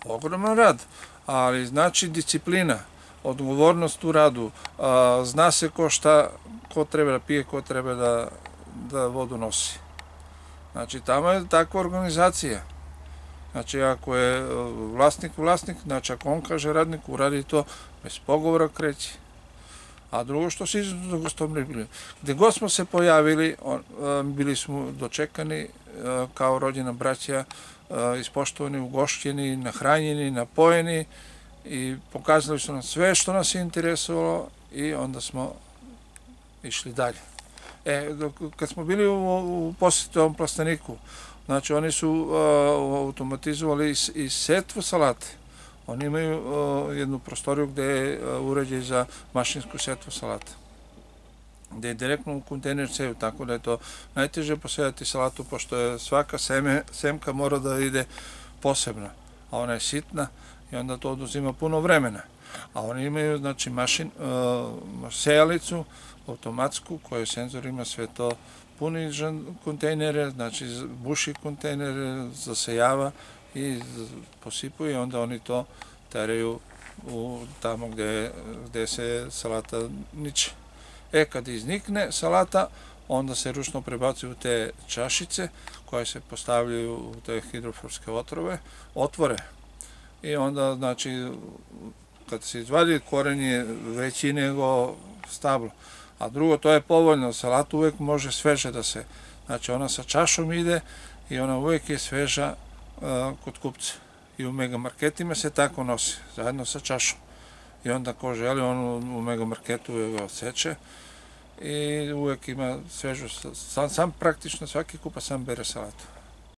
Ogroman rad, ali znači disciplina, odgovornost u radu, zna se ko treba da pije, ko treba da vodu nosi. Znači, tamo je takva organizacija. Znači, ako je vlasnik, znači ako on kaže radniku, uradi to, bez pogovora kreće. A drugo što se izuzetno gostomili bili. Gde god smo se pojavili, bili smo dočekani kao rođena braća, ispoštovani, ugošćeni, nahranjeni, napojeni i pokazali su nam sve što nas je interesovalo i onda smo išli dalje. Kad smo bili u posjeti ovom plasteniku, znači oni su automatizovali i setvu salate. Oni imaju jednu prostoriju gde je uređaj za mašinsku setvu salata, gde je direktno u kontejner cev, tako da je to najteže posejati salatu, pošto je svaka semka mora da ide posebno, a ona je sitna i onda to oduzima puno vremena. A oni imaju, znači, sejalicu, automatsku, koja senzor ima sve to, puni kontejnere, znači buši kontejnere, zasejava i posipuje i onda oni to teraju tamo gde se salata niče. Kad iznikne salata, onda se ručno prebacuju u te čašice koje se postavljaju u te hidroforske otvore i onda, znači, kad se izvadi, koren je veći nego stablo. A drugo, to je povoljno, salata uvek može sveže da se, znači ona sa čašom ide i ona uvek je sveža kod kupca. I u megamarketima se tako nosi, zajedno sa čašom. I onda ko želi, on u megamarketu ga odseče i uvek ima svežu, sam praktično svaki kupac sam bere salatu.